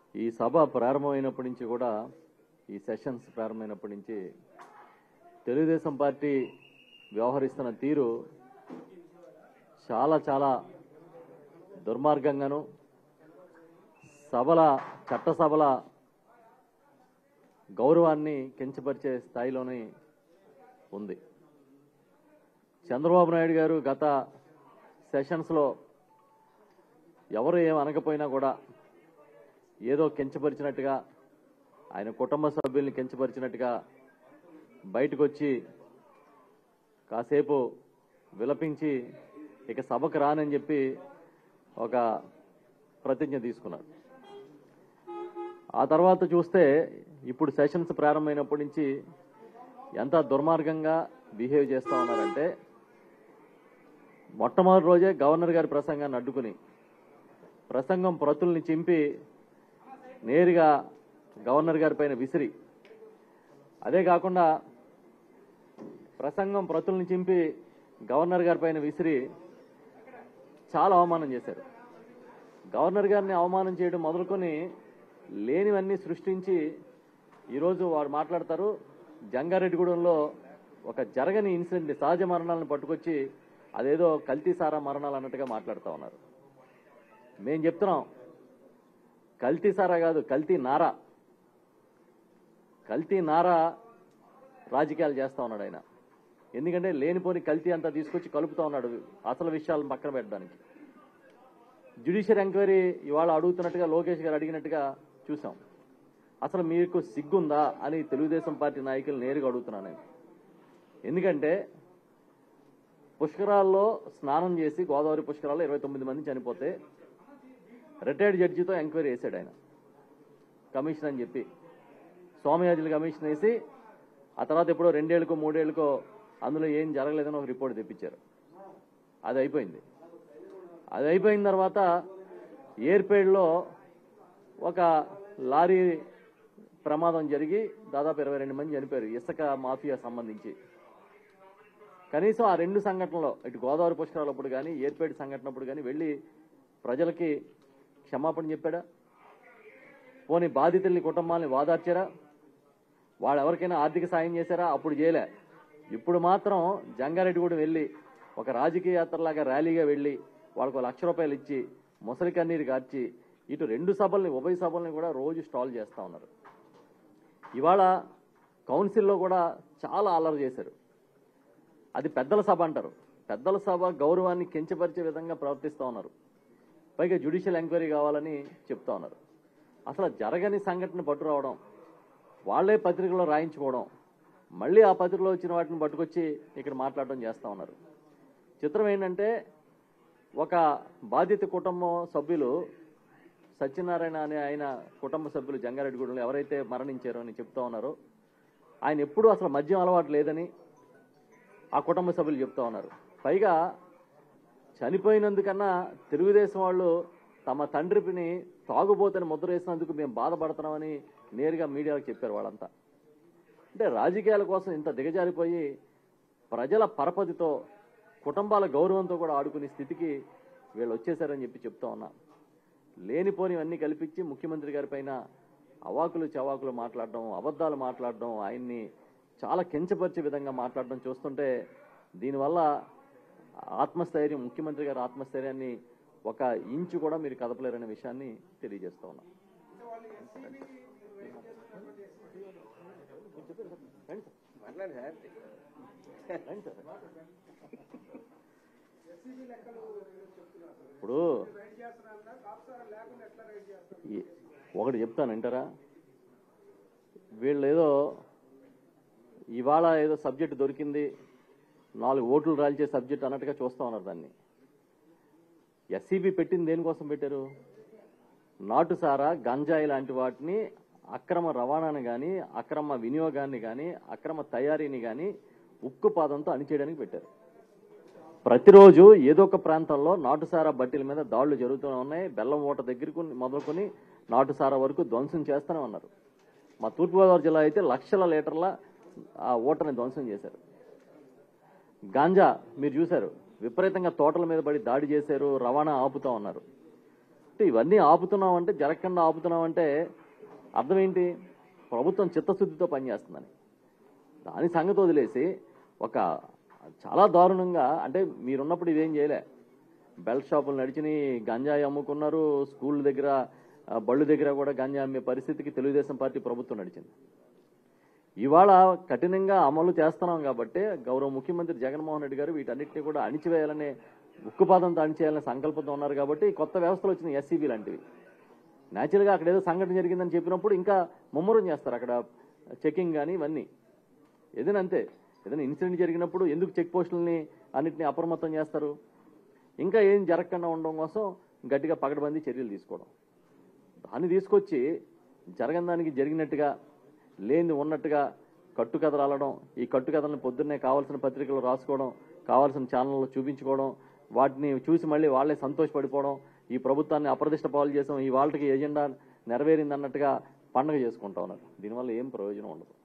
ఈ సభ ప్రారంభమైనప్పటి నుంచి కూడా ఈ సెషన్స్ ప్రారంభమైనప్పటి నుంచి తెలుగుదేశం పార్టీ వ్యవహరిస్తున్న తీరు చాలా చాలా దుర్మార్గంగాను చట్టసభల గౌరవాన్ని కించపరిచే స్థాయిలోనే ఉంది. చంద్రబాబు నాయుడు గారు గత సెషన్స్లో ఎవరు ఏం అనకపోయినా కూడా ఏదో కించపరిచినట్టుగా ఆయన కుటుంబ సభ్యుల్ని కించపరిచినట్టుగా బయటకు వచ్చి కాసేపు విలపించి ఇక సభకు రానని చెప్పి ఒక ప్రతిజ్ఞ తీసుకున్నారు. ఆ తర్వాత చూస్తే ఇప్పుడు సెషన్స్ ప్రారంభమైనప్పటి నుంచి ఎంత దుర్మార్గంగా బిహేవ్ చేస్తూ ఉన్నారంటే మొట్టమొదటి రోజే గవర్నర్ గారి ప్రసంగాన్ని అడ్డుకుని ప్రసంగం ప్రతుల్ని చింపి నేరుగా గవర్నర్ గారి పైన విసిరి, అదే కాకుండా ప్రసంగం ప్రతుల్ని చింపి గవర్నర్ గారి పైన విసిరి చాలా అవమానం చేశారు. గవర్నర్ గారిని అవమానం చేయడం మొదలుకొని లేనివన్నీ సృష్టించి ఈరోజు వారు మాట్లాడతారు. జంగారెడ్డిగూడెంలో ఒక జరగని ఇన్సిడెంట్ సహజ మరణాలను పట్టుకొచ్చి అదేదో కల్తీ సారా మరణాలు అన్నట్టుగా మాట్లాడుతూ ఉన్నారు. మేం చెప్తున్నాం, కల్తీ సారా కాదు, కల్తీ నారా రాజకీయాలు చేస్తా ఉన్నాడు ఆయన. ఎందుకంటే లేనిపోని కల్తీ అంతా తీసుకొచ్చి కలుపుతా ఉన్నాడు అసలు విషయాలను పక్కన పెట్టడానికి. జ్యుడిషియల్ ఎంక్వైరీ ఇవాళ అడుగుతున్నట్టుగా లోకేష్ గారు అడిగినట్టుగా చూసాం. అసలు మీకు సిగ్గుందా అని తెలుగుదేశం పార్టీ నాయకులు నేరుగా అడుగుతున్నాను నేను. ఎందుకంటే పుష్కరాల్లో స్నానం చేసి గోదావరి పుష్కరాల్లో 29 మంది చనిపోతే రిటైర్డ్ జడ్జితో ఎంక్వైరీ వేశాడు ఆయన, కమిషన్ అని చెప్పి సోమయాజులు కమిషన్ వేసి ఆ తర్వాత ఎప్పుడో 2 ఏళ్ళకో 3 ఏళ్ళకో అందులో ఏం జరగలేదని ఒక రిపోర్ట్ తెప్పించారు. అది అయిపోయింది. అది అయిపోయిన తర్వాత ఏర్పేడ్లో ఒక లారీ ప్రమాదం జరిగి దాదాపు 22 మంది చనిపోయారు ఇసుక మాఫియా సంబంధించి. కనీసం ఆ 2 సంఘటనలో ఇటు గోదావరి పుష్కరాలప్పుడు కానీ ఏర్పేడ్ సంఘటనప్పుడు కానీ వెళ్ళి ప్రజలకి క్షమాపణ చెప్పాడా? పోనీ బాధితుల్ని కుటుంబాలని వాదార్చారా? వాళ్ళు ఎవరికైనా ఆర్థిక సాయం చేశారా? అప్పుడు చేయలే. ఇప్పుడు మాత్రం జంగారెడ్డిగూడెం వెళ్ళి ఒక రాజకీయ యాత్రలాగా ర్యాలీగా వెళ్ళి వాళ్ళకు ₹1,00,000 ఇచ్చి ముసలి కన్నీరు కార్చి ఇటు 2 సభల్ని ఉభయ సభల్ని కూడా రోజు స్టాల్ చేస్తూ ఉన్నారు. ఇవాళ కౌన్సిల్లో కూడా చాలా అల్లరి చేశారు. అది పెద్దల సభ అంటారు. పెద్దల సభ గౌరవాన్ని కించపరిచే విధంగా ప్రవర్తిస్తూ ఉన్నారు. పైగా జ్యుడిషియల్ ఎంక్వైరీ కావాలని చెప్తా ఉన్నారు. అసలు జరగని సంఘటన పట్టురావడం, వాళ్లే పత్రికలో రాయించుకోవడం, మళ్ళీ ఆ పత్రికలో వచ్చిన వాటిని పట్టుకొచ్చి ఇక్కడ మాట్లాడడం చేస్తూ ఉన్నారు. చిత్రం ఏంటంటే ఒక బాధిత కుటుంబం సభ్యులు సత్యనారాయణ అనే ఆయన కుటుంబ సభ్యులు జంగారెడ్డిగూడెంలో ఎవరైతే మరణించారో అని చెప్తా ఉన్నారో ఆయన ఎప్పుడూ అసలు మద్యం అలవాటు లేదని ఆ కుటుంబ సభ్యులు చెప్తా ఉన్నారు. పైగా చనిపోయినందుకన్నా తెలుగుదేశం వాళ్ళు తమ తండ్రిని తాగుబోతని ముద్ర వేసినందుకు మేము బాధపడుతున్నామని నేరుగా మీడియాకు చెప్పారు వాళ్ళంతా. అంటే రాజకీయాల కోసం ఇంత దిగజారిపోయి ప్రజల పరపతితో కుటుంబాల గౌరవంతో కూడా ఆడుకునే స్థితికి వీళ్ళు వచ్చేశారని చెప్పి చెప్తా ఉన్నా. లేనిపోనివన్నీ కల్పించి ముఖ్యమంత్రి గారి పైన అవాకులు చవాకులు మాట్లాడడం, అబద్ధాలు మాట్లాడడం, ఆయన్ని చాలా కించపరిచే విధంగా మాట్లాడడం చూస్తుంటే దీనివల్ల ఆత్మస్థైర్యం, ముఖ్యమంత్రి గారి ఆత్మస్థైర్యాన్ని ఒక ఇంచు కూడా మీరు కదపలేరనే విషయాన్ని తెలియజేస్తా ఉన్నా. ఇప్పుడు ఒకటి చెప్తాను వింటారా? వీళ్ళు ఏదో ఇవాళ ఏదో సబ్జెక్ట్ దొరికింది, 4 ఓట్లు రాల్చే సబ్జెక్ట్ అన్నట్టుగా చూస్తా ఉన్నారు దాన్ని. ఎస్సీబీ పెట్టింది దేనికోసం పెట్టారు? నాటుసారా, గంజాయి లాంటి వాటిని అక్రమ రవాణాను కానీ, అక్రమ వినియోగాన్ని కానీ, అక్రమ తయారీని కానీ ఉక్కుపాదంతో అణిచేయడానికి పెట్టారు. ప్రతిరోజు ఏదో ఒక ప్రాంతంలో నాటుసారా బట్టీల మీద దాడులు జరుగుతూనే ఉన్నాయి. బెల్లం ఓట దగ్గరకు మొదలుకొని నాటుసారా వరకు ధ్వంసం చేస్తూనే ఉన్నారు. మా తూర్పుగోదావరి జిల్లా అయితే లక్షల లీటర్ల ఆ ఓటని ధ్వంసం చేశారు. గాంజా మీరు చూశారు, విపరీతంగా తోటల మీద పడి దాడి చేశారు, రవాణా ఆపుతా ఉన్నారు. ఇవన్నీ ఆపుతున్నామంటే, జరగకుండా ఆపుతున్నామంటే అర్థం ఏంటి? ప్రభుత్వం చిత్తశుద్ధితో పనిచేస్తుందని. దాని సంగతి వదిలేసి చాలా దారుణంగా, అంటే మీరున్నప్పుడు ఇదేం చేయలే. బెల్ట్ షాపులు నడిచిని, గంజాయి అమ్ముకున్నారు. స్కూల్ దగ్గర, బళ్ళు దగ్గర కూడా గంజాయి అమ్మే పరిస్థితికి తెలుగుదేశం పార్టీ ప్రభుత్వం నడిచింది. ఇవాళ కఠినంగా అమలు చేస్తున్నాం కాబట్టి గౌరవ ముఖ్యమంత్రి జగన్మోహన్ రెడ్డి గారు వీటన్నిటిని కూడా అణిచివేయాలనే, ఉక్కుపాదంతో అణిచేయాలనే సంకల్పంతో ఉన్నారు కాబట్టి కొత్త వ్యవస్థలు వచ్చిన ఎస్సీబీ లాంటివి. న్యాచురల్గా అక్కడ ఏదో సంఘటన జరిగిందని చెప్పినప్పుడు ఇంకా ముమ్మరం చేస్తారు అక్కడ చెకింగ్ కానీ ఇవన్నీ. ఏదైనా అంతే, ఏదైనా ఇన్సిడెంట్ జరిగినప్పుడు ఎందుకు చెక్ పోస్టులని అన్నింటినీ అప్రమత్తం చేస్తారు? ఇంకా ఏం జరగకుండా ఉండడం కోసం గట్టిగా పకడ్బందీ చర్యలు తీసుకోవడం. దాన్ని తీసుకొచ్చి జరగని దానికి జరిగినట్టుగా, లేని ఉన్నట్టుగా కట్టుకథలు అల్లడం, ఈ కట్టుకథలను పొద్దున్నే కావాల్సిన పత్రికలు రాసుకోవడం, కావాల్సిన ఛానల్లో చూపించుకోవడం, వాటిని చూసి మళ్ళీ వాళ్లే సంతోషపడిపోవడం, ఈ ప్రభుత్వాన్ని అప్రదిష్ట పాలు చేసాం, ఈ వాళ్ళకి ఎజెండా నెరవేరింది అన్నట్టుగా పండగ చేసుకుంటా ఉన్నారు. దీనివల్ల ఏం ప్రయోజనం ఉండదు.